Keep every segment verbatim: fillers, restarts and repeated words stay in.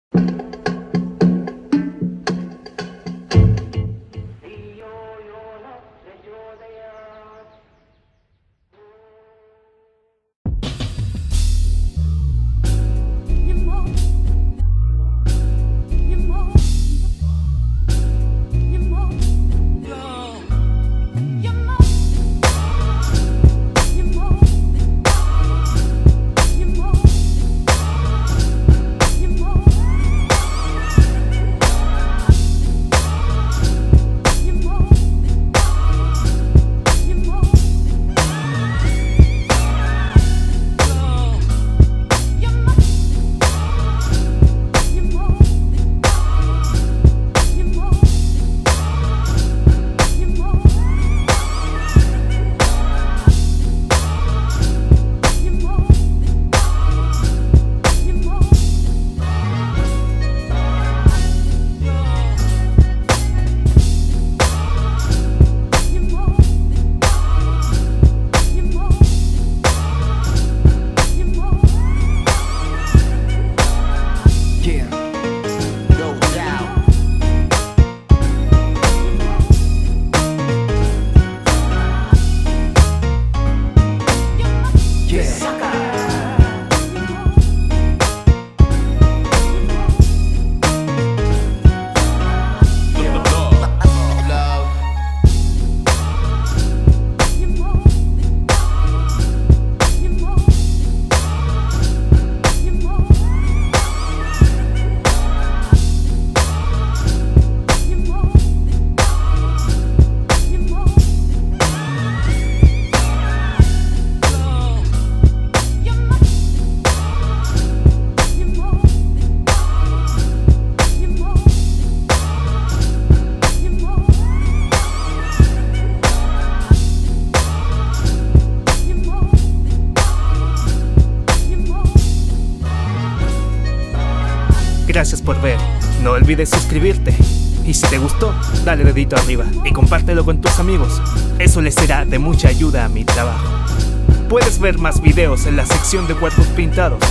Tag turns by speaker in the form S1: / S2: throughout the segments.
S1: Gracias por ver, no olvides suscribirte. Y si te gustó, dale dedito arriba y compártelo con tus amigos. Eso les será de mucha ayuda a mi trabajo. Puedes ver más videos en la sección de cuerpos pintados.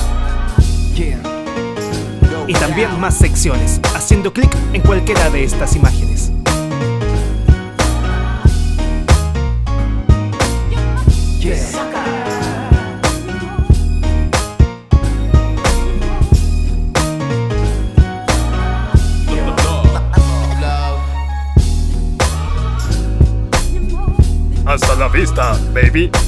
S1: Y también más secciones, haciendo clic en cualquiera de estas imágenes.
S2: Hasta la vista, baby.